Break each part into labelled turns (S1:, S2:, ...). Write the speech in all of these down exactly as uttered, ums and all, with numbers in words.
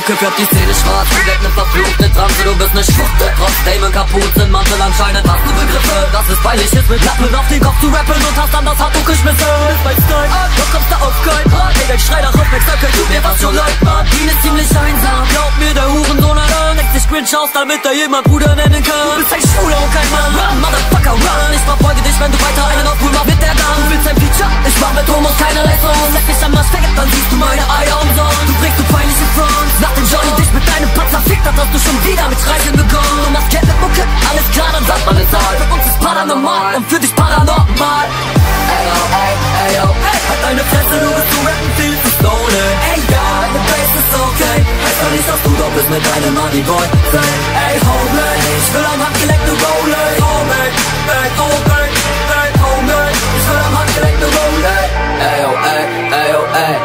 S1: Mucke färbt die Szene schwarz. Du wirkt ne verfluchte Transe, du bist ne Schwuchte. Trotzdem in Kapuzenmantel anscheinend hast du Begriffe. Dass es peinlich ist, mit Lappen auf den Kopf zu rappen und hast dann das Handtuch geschmissen. Du bist mein Style, doch kommst du auf kein Part. Digga, ich schrei nach Aufmerksamkeit, tut mir was schon leid, Mann. Dien ist ziemlich einsam, glaub mir, der Hurensohn allein legt sich Grinch aus, damit er jemand Bruder nennen kann. Du bist ein Schwuler und kein Mann, run, Motherfucker, run. Ich verfolge dich, wenn du weiter einen auf Cool machst mit der Gun. Du willst ein Feature, ich mach mit Homos keinerlei Songs. Leck mich am Arsch, faggot, dann siehst du meine Eier umsonst. Du trägst du peinliche Fronts, nach dem Johnny dich mit deinem Panzer fickt, dann hast du schon wieder mit Streicheln begonnen. Du machst Cat mit Mucke, alles klar, dann sagt man es halt. Für uns ist paranormal und für dich paranormal. Ey, yo, ey, ey, yo, ey. Halt deine Fresse, du bist zu rappen, viel zu stolen. Ey, ja, deine Bass ist okay. Heißt doch nicht, dass du doch bist mit deinem Moneyboy. Ey, homie, ich will am Handgelenk ne Rolle. Homie, ey, homie, ey, homie, ich will am Handgelenk ne Rolle. Ey, yo, ey, ey, yo, ey.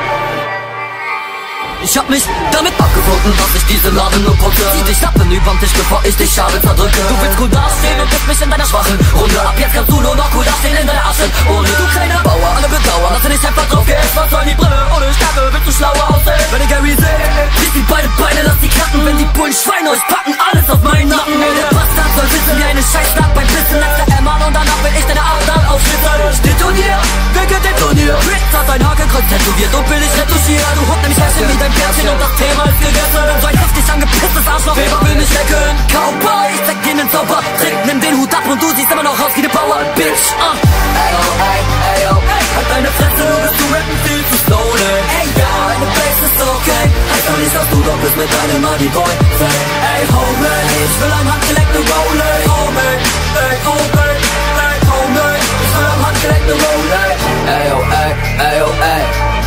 S1: Ich hab mich damit abgefunden, dass ich diese Laden nur putze. Zieh dich Lappen überm Tisch, bevor ich dich Schabe zerdrücke. Du willst cool dastehen und bist mich in deiner schwachen Runde. Ab jetzt kannst du nur noch cool dastehen in deiner Asche. Ohne du kleiner Bauer, alle bedauern, dass du nicht einfach drauf gehst. Was soll die Brille? Ohne Stärke willst du schlauer aussehen. Wenn ich Gary sehe, riech die beide Beine, lass die knacken. Wenn die Bullen Schweine euch packen, alles auf meinen Nacken. Ey, der Bastard soll wissen wie eine Scheißnacht beim Pissen. Als der Emma und danach will ich deine Adern aufschlitzen. Ich detonier, Wege detonier. Ritz hat ein Hakenkreuz tätowiert und billig retuschiert. Du huckt nämlich Herrchen wie dein Pärchen und das Thema ist gegessen. So ein heftig angepisstes Arschloch, Weber will mich lecken. Cowboy, ich zeig dir nen Zaubertrick. Nimm den Hut ab und du siehst immer noch aus wie ne Power Bitch. uh. Ey, yo, ey, ey, yo, ey. Halt deine Fresse, du bist zu rappen viel zu stolen. Ey, ja, deine Bass ist okay. Heißt doch nicht, dass du doch bist mit deinem Moneyboy. Ey, homie, ich will am Handgelenk ne Rolle. Homie, ey, homie, ey, homie, ich will am Handgelenk ne Rolle. Ey, yo, ey, ey, yo, ey.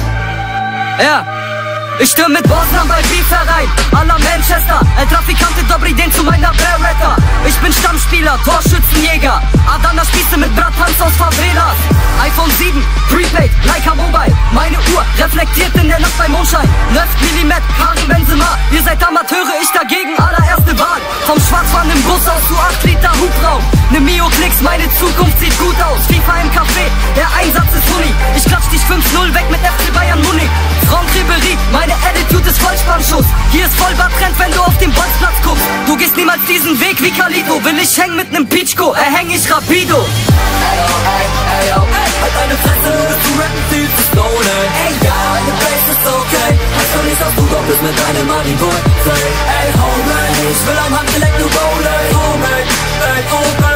S2: Ja, ich stürm mit Bosnien bei Beef herein, à la Manchester. Ein Trafikant in Dobry den zu meiner Beretta. Ich bin Stammspieler, Torschützenjäger. Adana Spieße mit Bratpanz aus Favelas. iPhone sieben, Prepaid, Leica Mobile. Meine Uhr reflektiert in der Nacht beim Mondschein. neun Millimeter, Karim Benzema. Ihr seid Amateure, ich dagegen allererste Wahl. Vom Schwarzfahren im Bus aus zu acht Liter Hubraum. Ne Mio Klicks, meine Zukunft sieht gut aus. FIFA im Café, der Einsatz ist Uni. Ich klatsch dich fünf null weg mit F C Bayern Munich. Franck Ribéry, meine Attitude ist Vollspannschuss. Hier ist Vollbart-Trend, wenn du auf den Bolzplatz guckst. Du gehst niemals diesen Weg wie Carlito. Will ich hängen mit nem Peachko, erhäng ich Rapido.
S1: Ey, yo, ey, ey, yo, ey. Halt deine Fresse, du bist zu rappen viel zu stolen. Ey, ja, deine Bass ist okay. Heißt doch nicht, dass du doch bist mit deinem Moneyboy. Ey, homie, ich will am Handgelenk ne Rolle. Homie, ey, homie.